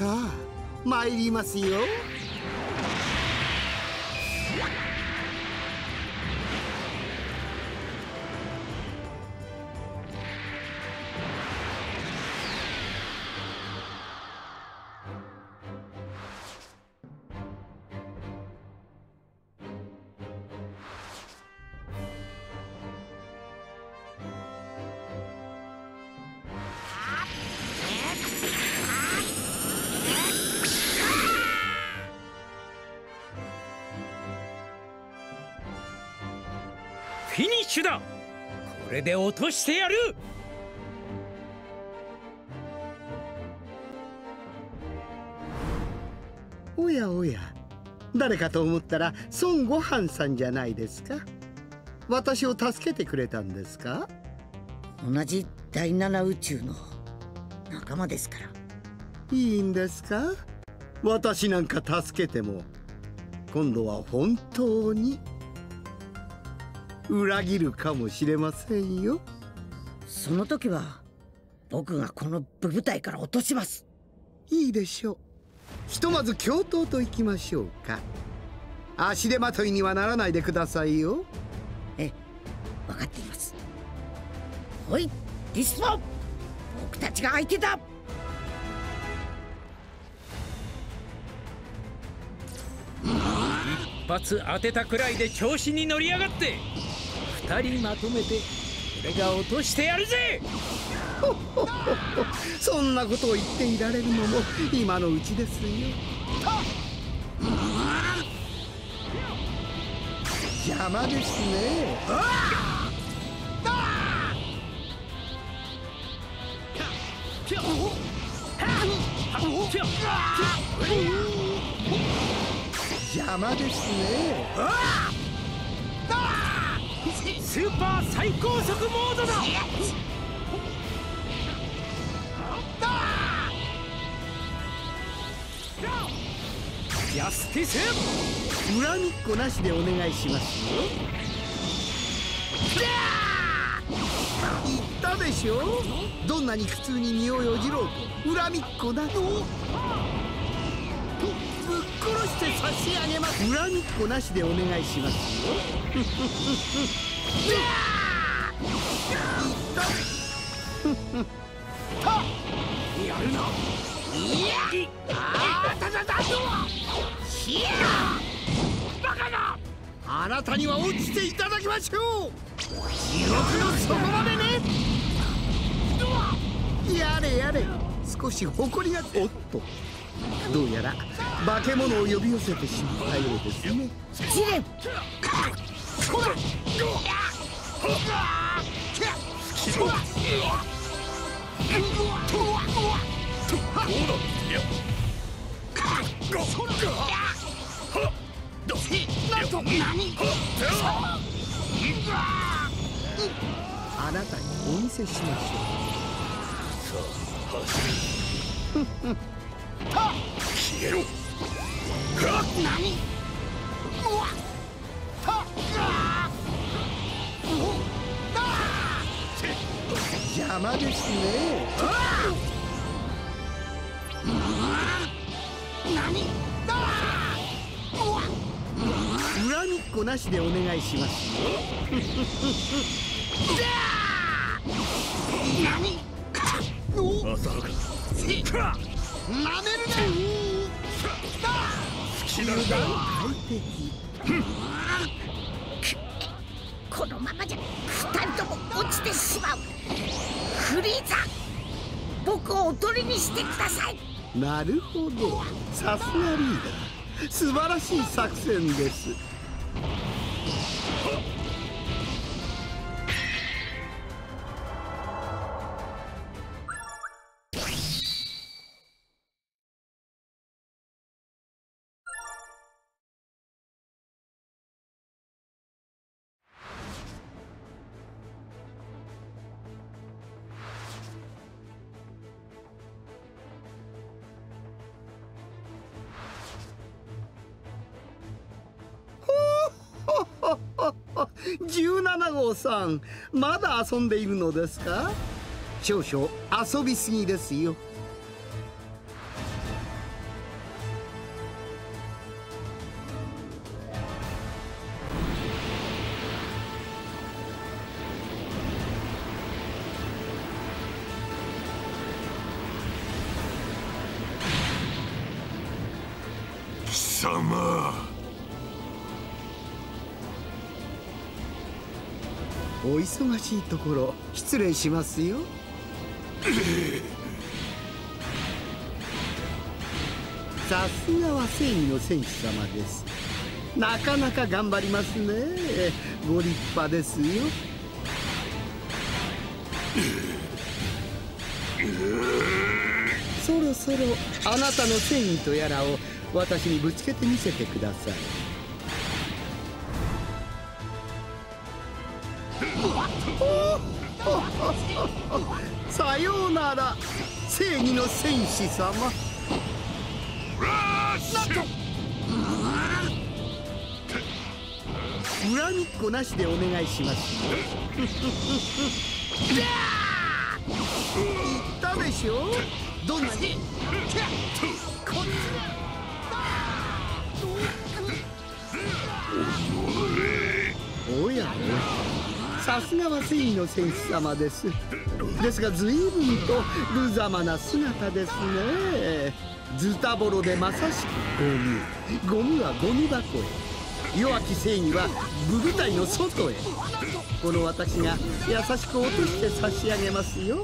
さあ参りますよ。 フィニッシュだ。これで落としてやる。 おやおや、誰かと思ったら孫悟飯さんじゃないですか。私を助けてくれたんですか。 同じ第七宇宙の仲間ですから。 いいんですか。私なんか助けても今度は本当に裏切るかもしれませんよ。 その時は僕がこの部部隊から落とします。 いいでしょう。ひとまず共闘と行きましょうか。足手まといにはならないでくださいよ。 ええ、分かっています。おいリスポン、僕たちが相手だ。 一発当てたくらいで調子に乗りやがって。二人まとめて俺が落としてやるぜ。 そんなことを言っていられるのも今のうちですよ。邪魔ですね。邪魔ですね。 スーパー最高速モードだ。ジャスティス。 恨みっこなしでお願いしますよ。言ったでしょ。どんなに苦痛に身をよじろうと恨みっこなどぶっ殺して差し上げます。恨みっこなしでお願いしますよ。言ったやるな。いやあたたたしやバカな。あなたには落ちていただきましょう。地獄の底までね。やれやれ、少し誇りが。おっと、どうやら化け物を呼び寄せてしまったようですね。 ジレンあなたにお見せしましょう。消えろ。何。邪魔ですね。恨みっこなしでお願いしますよ。 浅はか。 なめるな。好きなが快適。 このままじゃ二人とも落ちてしまう。フリーザ、僕をおとりにしてください。 なるほど、さすがリーダー。素晴らしい作戦です。17号さん、まだ遊んでいるのですか。少々遊びすぎですよ。 様。 お忙しいところ失礼しますよ。さすがは正義の戦士様です。なかなか頑張りますね。ご立派ですよ。そろそろあなたの正義とやらを私にぶつけてみせてください。さようなら正義の戦士様。なんと恨みっこなしでお願いしますよ。言ったでしょ。どんなにこっちおやおや、さすがは正義の戦士様です。ですが随分と無様な姿ですね。ズタボロでまさしくゴミはゴミ箱へ、弱き正義は部部隊の外へ。この私が優しく落として差し上げますよ。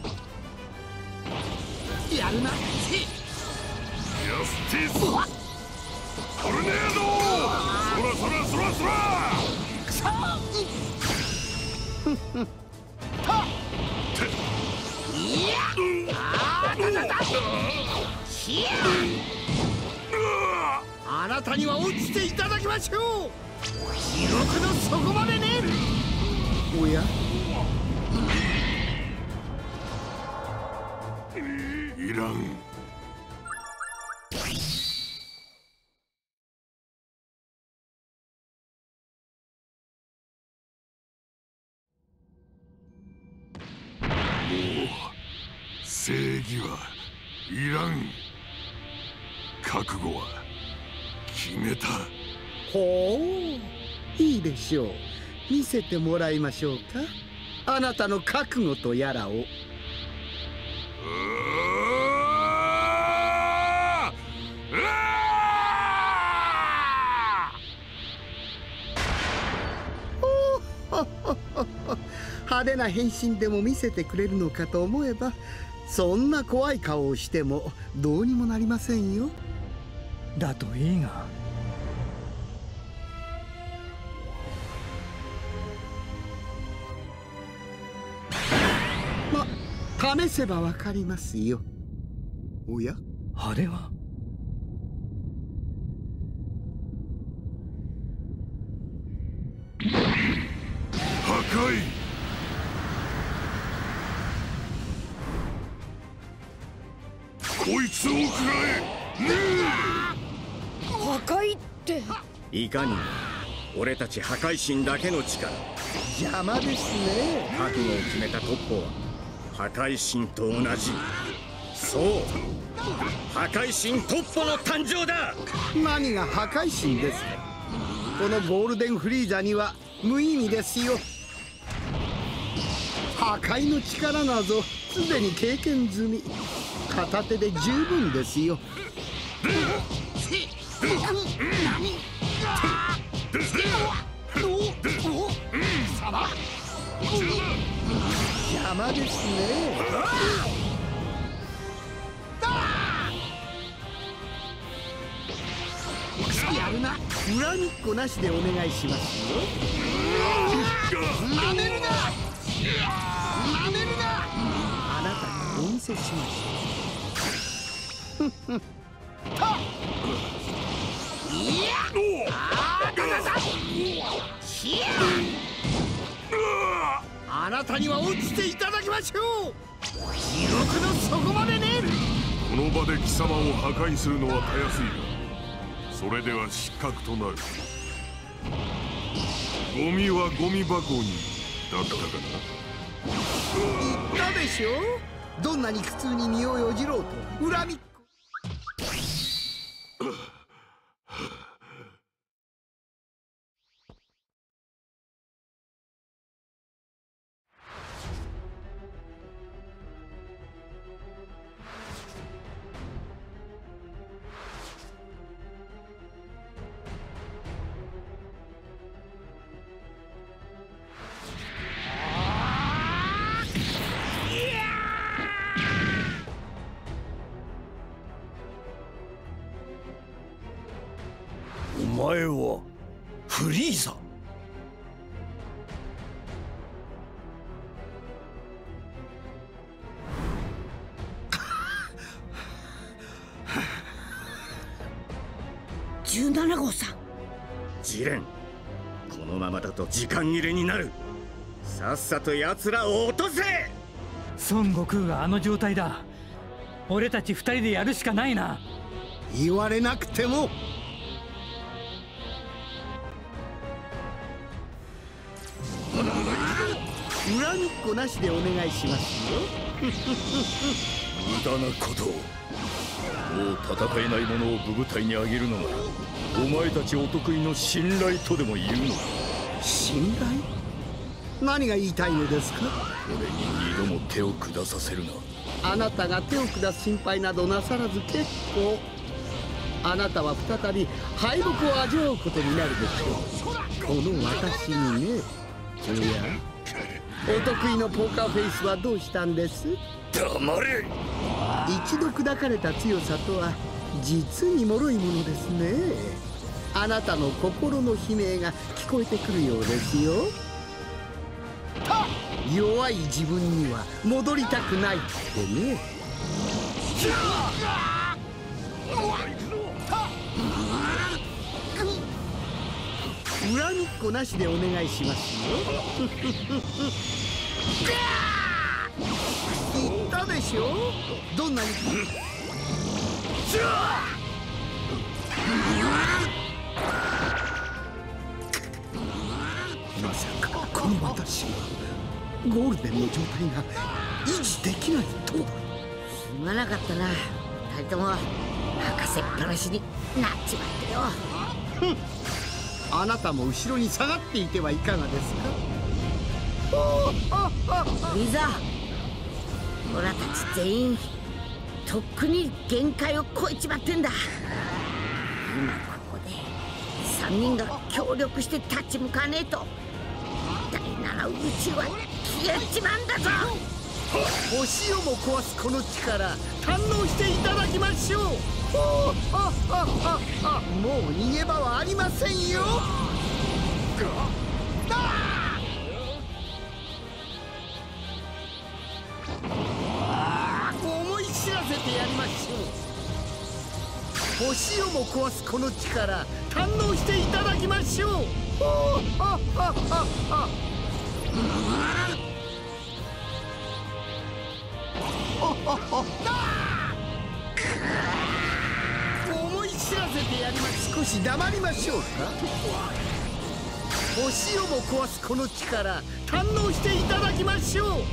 やるな。ヤスティストルネード。そらそらそらそら。あなたには落ちていただきましょう。地獄の底までね。おや、 いらん。正義はいらん。覚悟は決めた。 ほう、いいでしょう。見せてもらいましょうか、あなたの覚悟とやらを。派手な変身でも見せてくれるのかと思えば、そんな怖い顔をしてもどうにもなりませんよ。 だといいが。 試せばわかりますよ。おや、 あれは破壊。こいつを食らえ。 破壊って。 いかにも俺たち破壊神だけの力。 邪魔ですね。 覚悟を決めたトッポは破壊神と同じ。そう、破壊神トッポの誕生だ。 何が破壊神ですか。このゴールデンフリーザには無意味ですよ。破壊の力などすでに経験済み。片手で十分ですよ。邪魔ですね。やるな。恨みっこなしでお願いしますよ。なめるな。なめるな。あなたにお見せしました。あなたには落ちていただきましょう。地獄の底までね。 この場で貴様を破壊するのはたやすいが、それでは失格となる。ゴミはゴミ箱にだったかな。言ったでしょ。どんなに苦痛に身をよじろうと恨みっこ。 前はフリーザ。 17号さん。 ジレン、このままだと時間切れになる。さっさと奴らを落とせ。 孫悟空があの状態だ。俺たち2人でやるしかないな。 言われなくても。恨みっこなしでお願いしますよ。 無駄なことを。もう戦えないものを武部隊にあげるのがお前たちお得意の信頼とでも言うのか。 信頼？何が言いたいのですか？ 俺に2度も手を下させるな。 あなたが手を下す心配などなさらず結構。あなたは再び敗北を味わうことになるでしょう。この私にね。おや、お得意のポーカーフェイスはどうしたんです？ 黙れ。 一度砕かれた強さとは実に脆いものですね。あなたの心の悲鳴が聞こえてくるようですよ。弱い自分には戻りたくないってね。恨みっこなしでお願いしますよ。言ったでしょ。どんなにまさかこの私がゴールデンの状態が維持できないとは。 すまなかったな。2人とも博士っぱなしになっちまってよ。 あなたも後ろに下がっていてはいかがですか？ いざオラたち全員とっくに限界を超えちまってんだ。今ここで3人が協力して立ち向かねえと第7宇宙は消えちまうんだぞ。 星をも壊すこの力堪能していただきましょう。もう逃げ場はありませんよ。思い知らせてやりましょう。星をも壊すこの力堪能していただきましょう。思い知らせてやります。少し黙りましょうか。星をも壊すこの力堪能していただきましょう。もう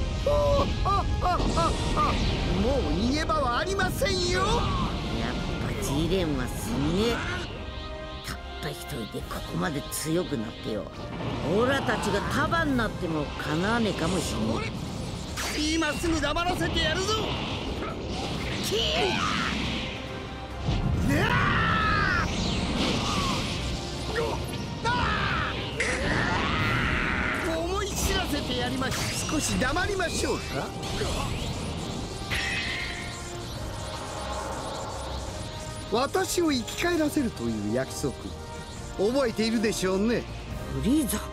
逃げ場はありませんよ。 やっぱジレンはすげえ。たった一人でここまで強くなってよ。オラたちが束になってもかなわねえかもしんねえ。 今すぐ黙らせてやるぞ。思い知らせてやりましょう。少し黙りましょうか。私を生き返らせるという約束覚えているでしょうね。 フリーザ。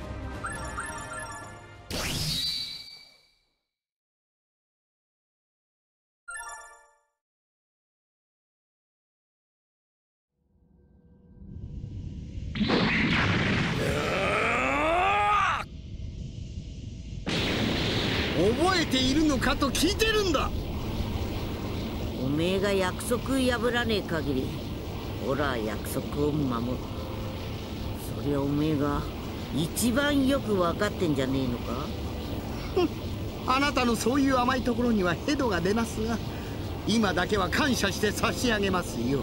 覚えているのかと聞いてるんだ。 おめえが約束破らねえ限りオラは約束を守る。そりゃおめえが一番よく分かってんじゃねえのか。 あなたのそういう甘いところにはヘドが出ますが、今だけは感謝して差し上げますよ。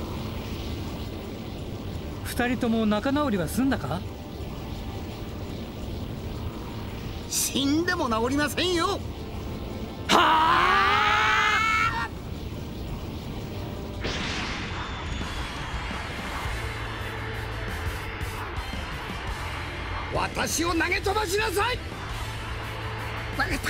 2人とも仲直りは済んだか？ 死んでも治りませんよ。 はあ！ 私を投げ飛ばしなさい。 分かった。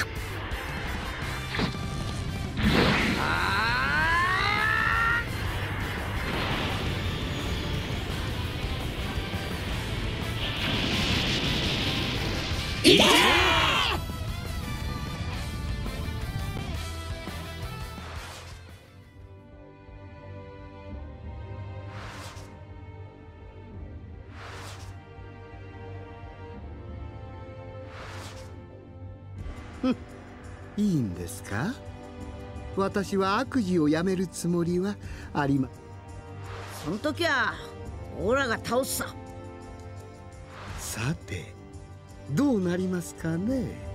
いいんですか？私は悪事をやめるつもりはありま。 その時はオラが倒すさ。 さてどうなりますかね。